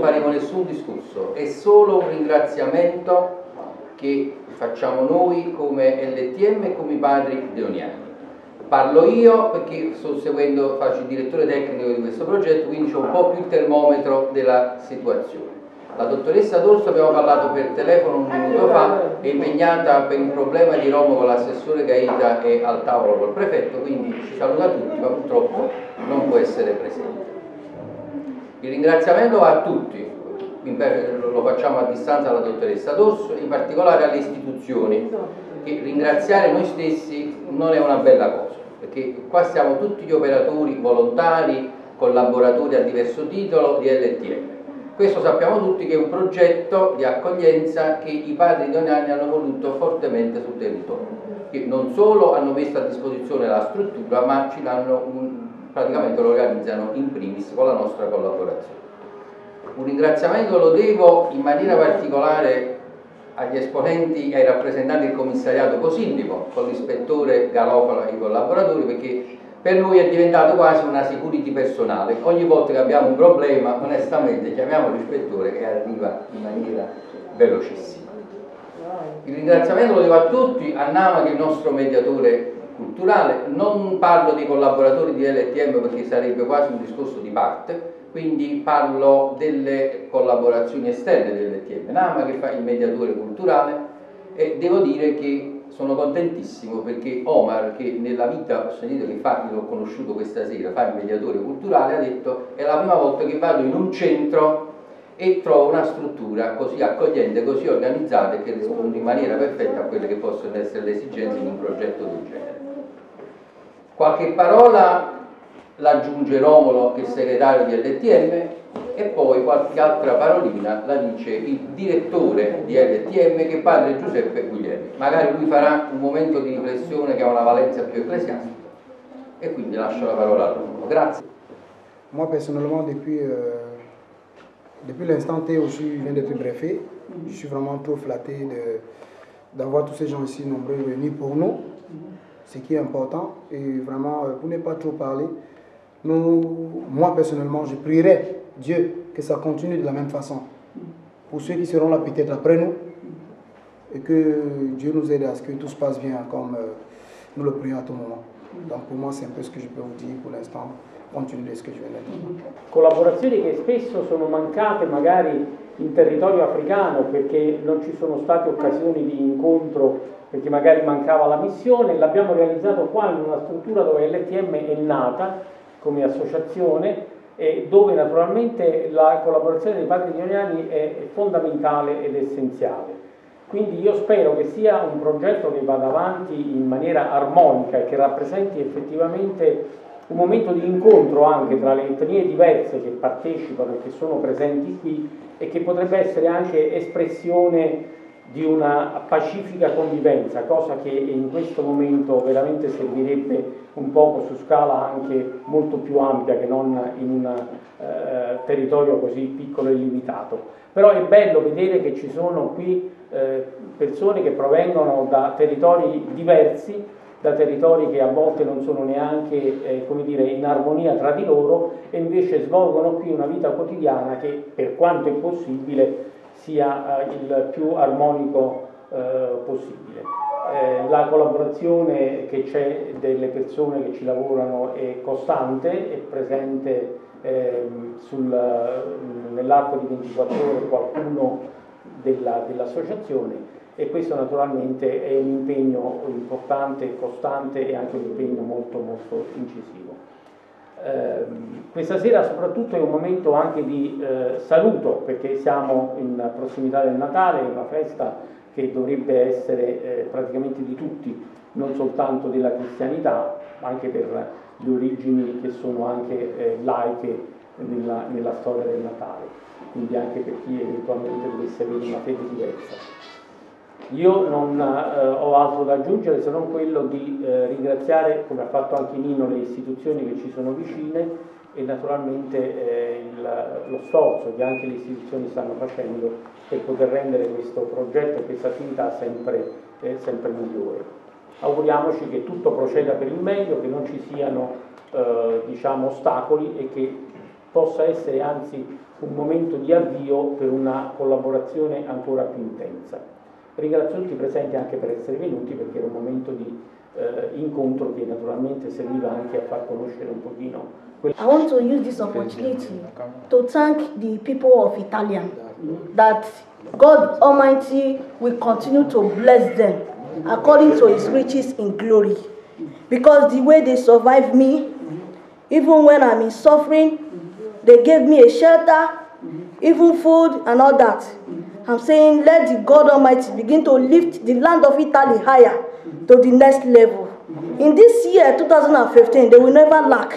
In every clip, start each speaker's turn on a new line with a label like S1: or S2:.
S1: faremo nessun discorso, è solo un ringraziamento che facciamo noi come LTM e come i padri deoniani. Parlo io perché sto seguendo, faccio il direttore tecnico di questo progetto, quindi ho un po' più il termometro della situazione. La dottoressa D'Orso, abbiamo parlato per telefono un minuto fa, è impegnata per il problema di Roma con l'assessore Gaeta e al tavolo col prefetto, quindi ci saluta tutti, ma purtroppo non può essere presente. Il ringraziamento va a tutti, lo facciamo a distanza alla dottoressa D'Orso, in particolare alle istituzioni, che ringraziare noi stessi non è una bella cosa, perché qua siamo tutti gli operatori volontari, collaboratori a diverso titolo di LTM. Questo sappiamo tutti che è un progetto di accoglienza che i padri deoniani hanno voluto fortemente sul territorio, che non solo hanno messo a disposizione la struttura, ma ci danno praticamente lo organizzano in primis con la nostra collaborazione. Un ringraziamento lo devo in maniera particolare agli esponenti e ai rappresentanti del commissariato Cosindico, con l'ispettore Garofalo e i collaboratori, perché per noi è diventato quasi una security personale. Ogni volta che abbiamo un problema, onestamente chiamiamo l'ispettore e arriva in maniera velocissima. Il ringraziamento lo devo a tutti, a Nama che è il nostro mediatore culturale. Non parlo dei collaboratori di LTM perché sarebbe quasi un discorso di parte, quindi parlo delle collaborazioni esterne dell'LTM. Nama che fa il mediatore culturale, e devo dire che sono contentissimo perché Omar, che nella vita ho sentito che fa, l'ho conosciuto questa sera, fa il mediatore culturale, ha detto è la prima volta che vado in un centro e trovo una struttura così accogliente, così organizzata e che risponde in maniera perfetta a quelle che possono essere le esigenze di un progetto del genere. Qualche parola l'aggiunge Romolo, che è il segretario di LTM, e poi qualche altra parolina la dice il direttore di LTM, che è padre Giuseppe Guglielmi. Magari lui farà un momento di riflessione che ha una valenza più ecclesiastica, e quindi lascio la parola a Romolo. Grazie.
S2: Moi personnellement, depuis l'instant T où je viens d'être greffé, je suis vraiment trop flatté d'avoir tous ces gens ici nombreux venus pour nous, ce qui est important. Et vraiment, pour ne pas trop parler, moi personnellement, je prierai Dieu que ça continue de la même façon. Pour ceux qui seront là peut-être après nous, et que Dieu nous aide à ce que tout se passe bien comme nous le prions à tout moment. Donc pour moi, c'est un peu ce que je peux vous dire pour l'instant. Continuare ce che viene detto.
S3: Collaborazioni che spesso sono mancate magari in territorio africano perché non ci sono state occasioni di incontro, perché magari mancava la missione. L'abbiamo realizzato qua in una struttura dove LTM è nata come associazione e dove naturalmente la collaborazione dei padri deoniani è fondamentale ed essenziale. Quindi io spero che sia un progetto che vada avanti in maniera armonica e che rappresenti effettivamente un momento di incontro anche tra le etnie diverse che partecipano e che sono presenti qui, e che potrebbe essere anche espressione di una pacifica convivenza, cosa che in questo momento veramente servirebbe un poco su scala anche molto più ampia che non in un territorio così piccolo e limitato. Però è bello vedere che ci sono qui persone che provengono da territori diversi, da territori che a volte non sono neanche come dire, in armonia tra di loro, e invece svolgono qui una vita quotidiana che, per quanto è possibile, sia il più armonico possibile. La collaborazione che c'è delle persone che ci lavorano è costante, è presente nell'arco di 24 ore qualcuno dell'associazione, e questo naturalmente è un impegno importante, costante e anche un impegno molto molto incisivo. Questa sera soprattutto è un momento anche di saluto, perché siamo in prossimità del Natale, è una festa che dovrebbe essere praticamente di tutti, non soltanto della cristianità, ma anche per le origini che sono anche laiche nella storia del Natale, quindi anche per chi eventualmente dovesse avere una fede diversa. Io non ho altro da aggiungere se non quello di ringraziare, come ha fatto anche Nino, le istituzioni che ci sono vicine e naturalmente lo sforzo che anche le istituzioni stanno facendo per poter rendere questo progetto e questa attività sempre migliore. Auguriamoci che tutto proceda per il meglio, che non ci siano diciamo, ostacoli, e che possa essere anzi un momento di avvio per una collaborazione ancora più intensa. Ringrazio tutti i presenti anche per essere venuti, perché era un momento di incontro che naturalmente serviva anche a far conoscere un pochino.
S4: I want to use this opportunity to thank the people of Italia, that God Almighty will continue to bless them according to His riches in glory, because the way they survived me, even when I'm in suffering, they gave me a shelter, even food and all that. I'm saying, let the God Almighty begin to lift the land of Italy higher to the next level. In this year, 2015, they will never lack.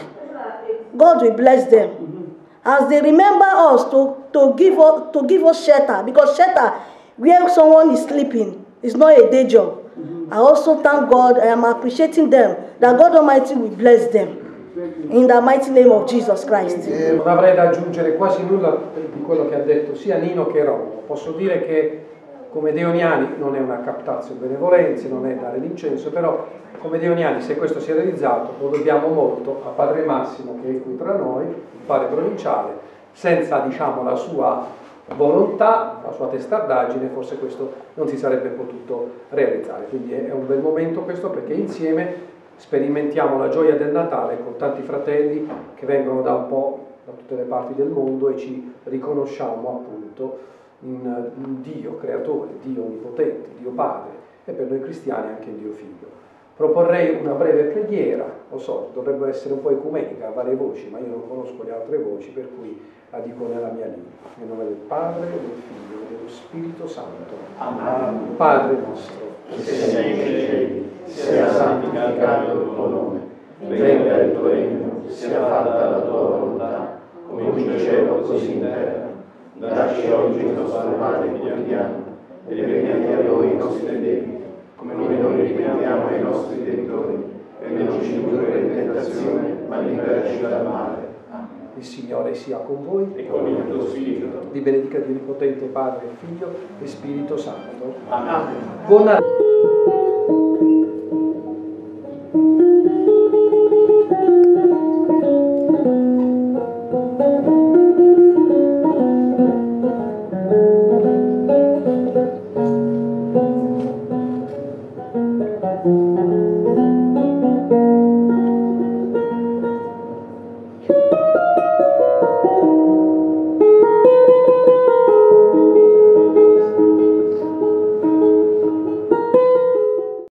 S4: God will bless them. As they remember us to give us shelter, because shelter where someone is sleeping is not a day job. I also thank God, I am appreciating them, that God Almighty will bless them. In the mighty name of Jesus Christ.
S5: Non avrei da aggiungere quasi nulla di quello che ha detto sia Nino che Romolo. Posso dire che come Deoniani non è una captatio benevolenze, non è dare l'incenso, però come Deoniani, se questo si è realizzato, lo dobbiamo molto a Padre Massimo, che è qui tra noi, il padre provinciale. Senza, diciamo, la sua volontà, la sua testardaggine, forse questo non si sarebbe potuto realizzare. Quindi è un bel momento questo, perché insieme sperimentiamo la gioia del Natale con tanti fratelli che vengono da un po' da tutte le parti del mondo e ci riconosciamo appunto in Dio creatore, Dio onnipotente, Dio Padre, e per noi cristiani anche in Dio Figlio. Proporrei una breve preghiera, lo so, dovrebbe essere un po' ecumenica a varie voci, ma io non conosco le altre voci, per cui la dico nella mia lingua. Nel nome del Padre, del Figlio e dello Spirito Santo. Amen. Padre nostro, che sei nei cieli, sia santificato il tuo nome, venga il tuo regno, sia fatta la tua volontà, come in cielo così in terra. Dacci oggi il nostro pane quotidiano e rimetti a noi i nostri debiti, come noi rimettiamo ai nostri debitori, e non ci indurre in tentazione, ma liberaci dal male. Il Signore sia con voi e con il tuo spirito. Vi benedica Dio Onnipotente, Padre, Figlio e Spirito Santo. Amen. Buon Natale.